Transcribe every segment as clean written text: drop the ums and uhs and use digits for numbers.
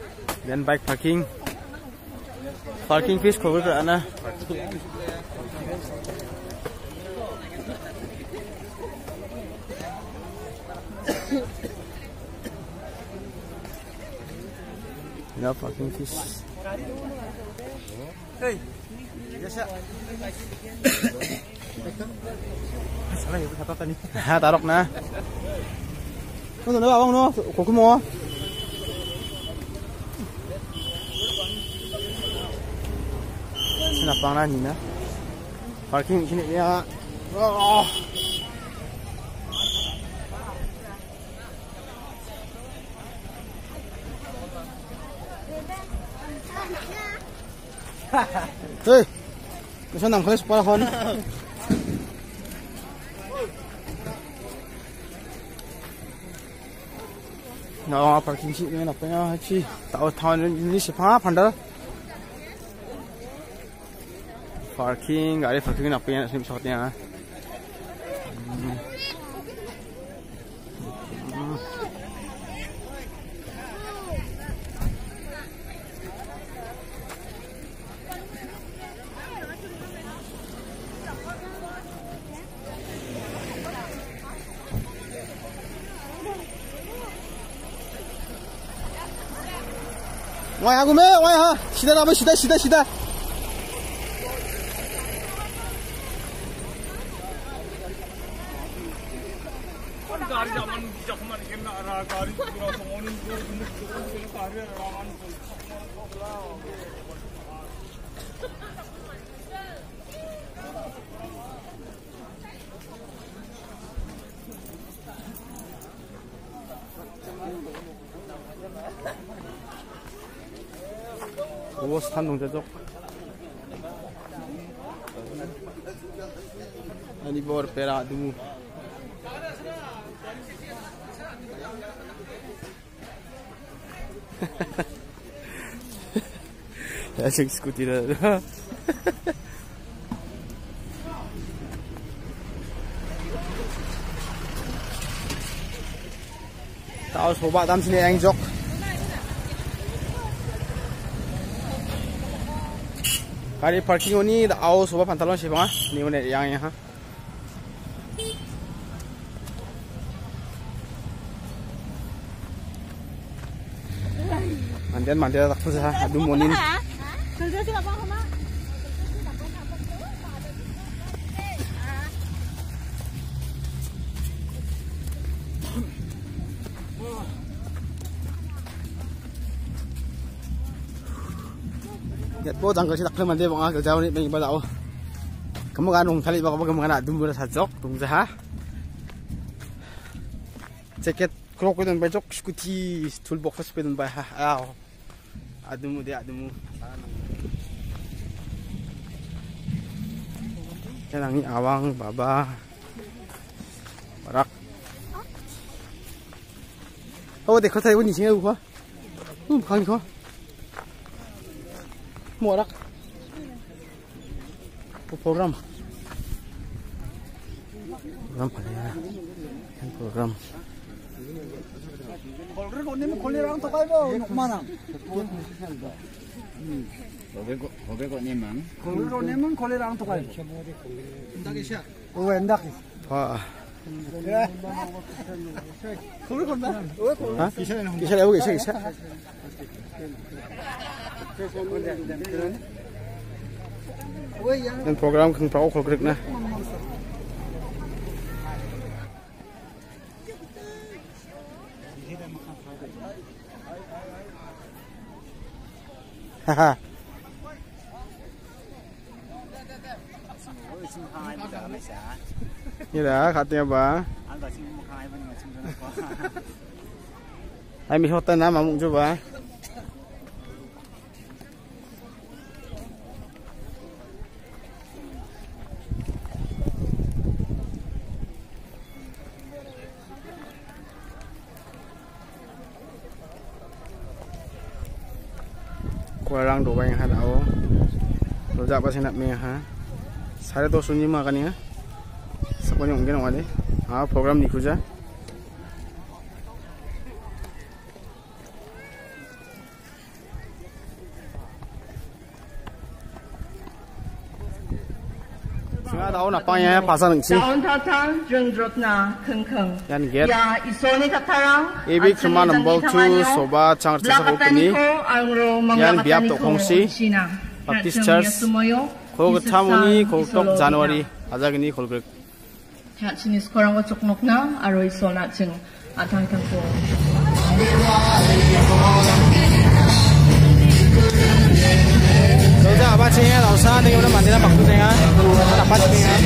Dan bike parking. Parking fees cover ke ana? No parking fees. Hey, biasa. Salah ya, kata tadi. Ha, tarok na. Kung ano ba bang no? Kuku mo. Sinapang na nina. Parking sini ya. Oh. Hey, gusto nang kelas para kon. Nah, parking sih ni apa ya? Sih, tahu ini siapa pandai? Parking, ada parking apa yang sini shotnya? Wah aku me, wah ha, sida apa sida. Gari zaman zaman kena arah gari pura semuanya itu gari rawan. 오, 스탄 동자족. 아니 뭐 빼라 누구? Ya sing skuter. Tahu sobat dalam sini yang jok. Kali parking ini tahu sobat pantalon siapa? Ni mana yang ha? Mandian tak susah, aduh monin. Kerja sih apa sama? Lihat po tanggal si takle mandi bang kerja ni bang ibadah. Kamu kan nung kali baka kamu kan adum bura sajok tung jah. Ceket krok itu bejok skuti toolbox sepeda bah. Adumu dia adumu. Jangan ni awang baba. Barak. Oh dek kau tahu ni sini apa? Kau ni kau. Muarak. Program. Program apa ya? Program. Kolger kau ni kolerang tu kau bawa nak mana? Kolger kau ni mang. Kolger kau ni mang kolerang tu kau. Endak isya. Oh endak. Wah. Kolger kau mana? Hah? Kisah lewat kisah. Dan program kan perahu kolger na. Haha. Ini dah katanya bang. Hai mi hotel na mamung coba. Kurang dua yang ada awak. Rojak pasal nak meh ha. 250 kan ya. Semuanya mungkin ada. Program ni kuja. Nga daw na pangya pasa ng si. Daon tatan jundrot na kengkeng. Yan get. Ya isoni katarang. Ibig cuma nombor 2 soba chang sa company. Yan biap to kongsi. Baptist Church. Ko tamuni ko tok January. Ajagini kolgrek. Chinis korang ko chuknok na aro isona ching atang tangko. Sudah apa sih ya? Lausan dengan mana mandilah maksudnya? Apa sih ya?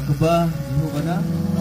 kaba iho kana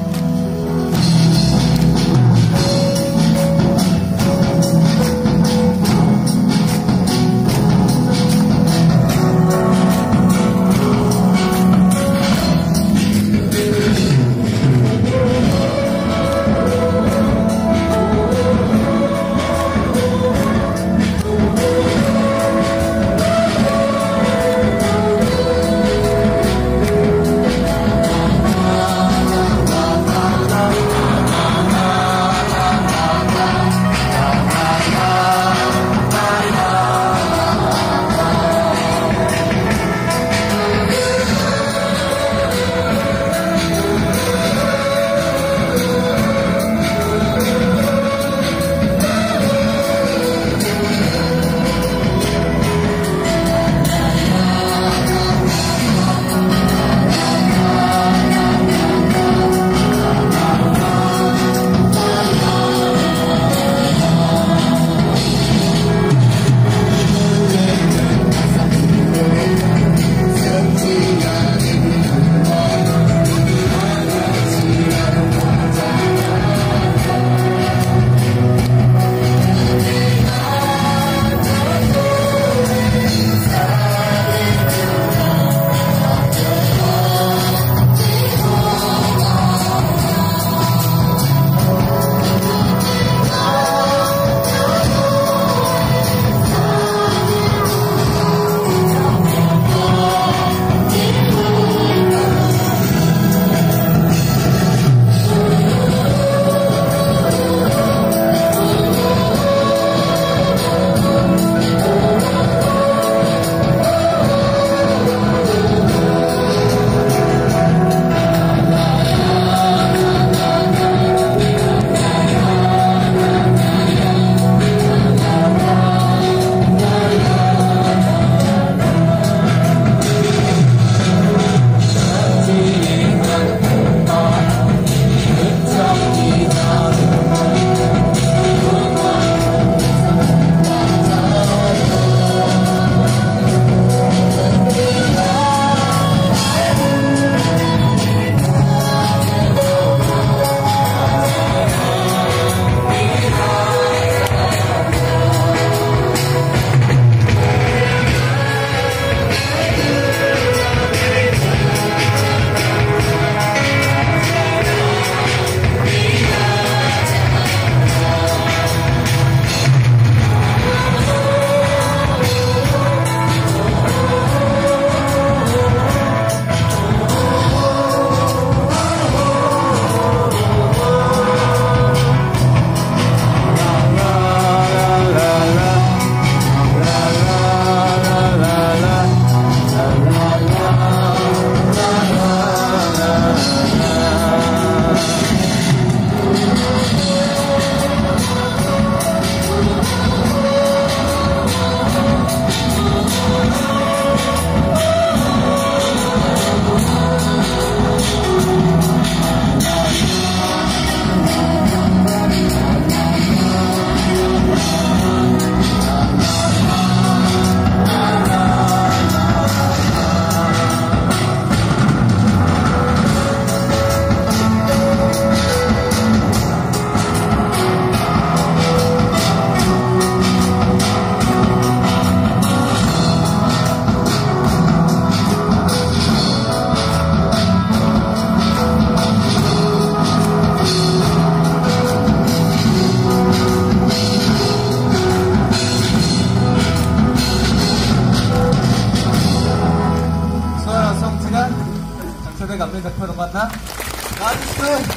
God is good.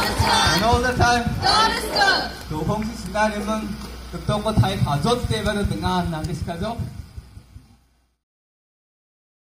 And all the time. 그 홍시 시나리오는 극동과 타이 가족 때문에 등한 나게 시켜줘.